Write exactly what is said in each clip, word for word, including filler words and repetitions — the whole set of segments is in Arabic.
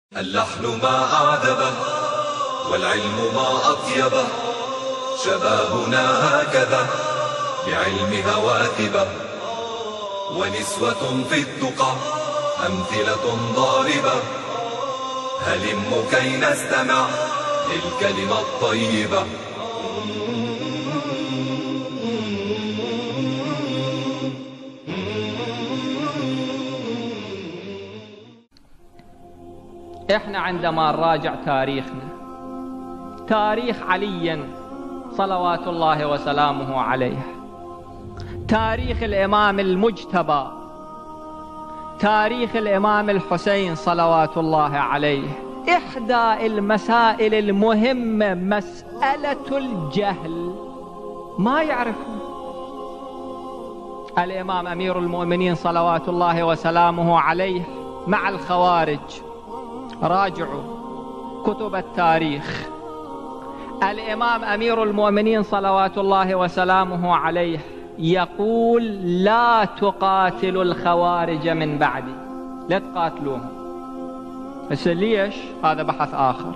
اللحن ما أعذبه والعلم ما أطيبه، شبابنا هكذا بعلم هواثبه، ونسوة في التقى أمثلة ضاربة، هلم كي نستمع للكلمة الطيبة. احنا عندما نراجع تاريخنا، تاريخ علي صلوات الله وسلامه عليه، تاريخ الإمام المجتبى، تاريخ الإمام الحسين صلوات الله عليه، إحدى المسائل المهمة مسألة الجهل، ما يعرفون. الإمام أمير المؤمنين صلوات الله وسلامه عليه مع الخوارج، راجعوا كتب التاريخ. الإمام أمير المؤمنين صلوات الله وسلامه عليه يقول: لا تقاتلوا الخوارج من بعدي، لا تقاتلوهم. بس ليش؟ هذا بحث آخر.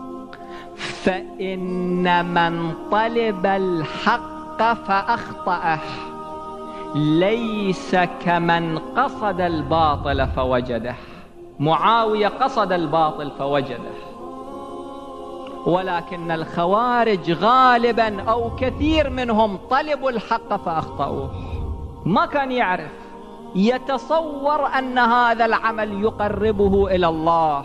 فإن من طلب الحق فأخطأه ليس كمن قصد الباطل فوجده. معاوية قصد الباطل فوجده، ولكن الخوارج غالبا أو كثير منهم طلبوا الحق فأخطأوه. ما كان يعرف، يتصور أن هذا العمل يقربه إلى الله،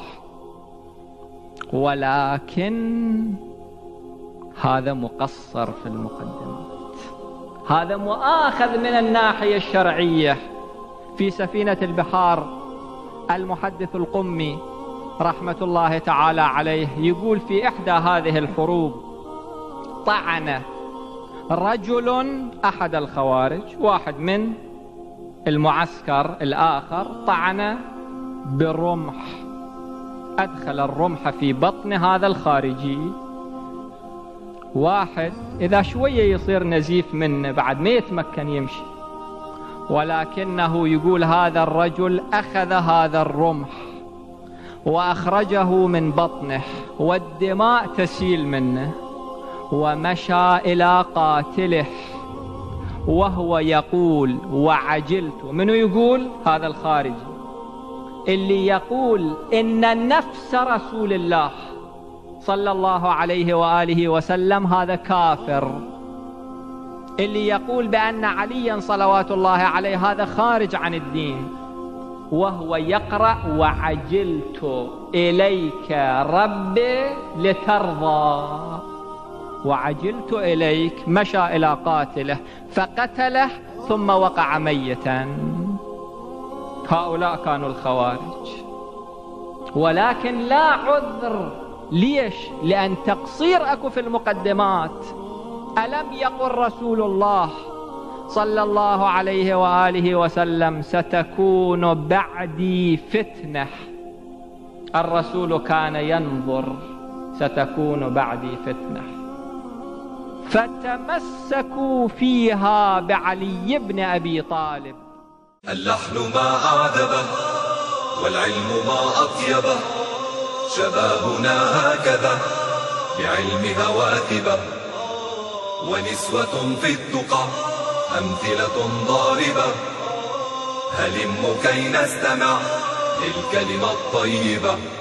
ولكن هذا مقصر في المقدمات، هذا مؤاخذ من الناحية الشرعية. في سفينة البحار المحدث القمي رحمة الله تعالى عليه يقول: في إحدى هذه الحروب طعن رجل أحد الخوارج، واحد من المعسكر الآخر طعن بالرمح، أدخل الرمح في بطن هذا الخارجي. واحد إذا شوية يصير نزيف منه بعد ما يتمكن يمشي، ولكنه يقول هذا الرجل أخذ هذا الرمح وأخرجه من بطنه والدماء تسيل منه، ومشى إلى قاتله وهو يقول: وعجلت. منو يقول؟ هذا الخارجي اللي يقول إن نفس رسول الله صلى الله عليه وآله وسلم هذا كافر، اللي يقول بأن عليا صلوات الله عليه هذا خارج عن الدين، وهو يقرأ: وعجلت إليك ربي لترضى. وعجلت إليك، مشى إلى قاتله فقتله ثم وقع ميتا. هؤلاء كانوا الخوارج، ولكن لا عذر. ليش؟ لأن تقصير أكو في المقدمات. ألم يقل رسول الله صلى الله عليه وآله وسلم: ستكون بعدي فتنة؟ الرسول كان ينظر: ستكون بعدي فتنة. فتمسكوا فيها بعلي بن أبي طالب. اللحن ما أعذبه والعلم ما أطيبه، شبابنا هكذا بعلم هواثبه، ونسوة في التقى أمثلة ضاربة، هلم كي نستمع للكلمة الطيبة.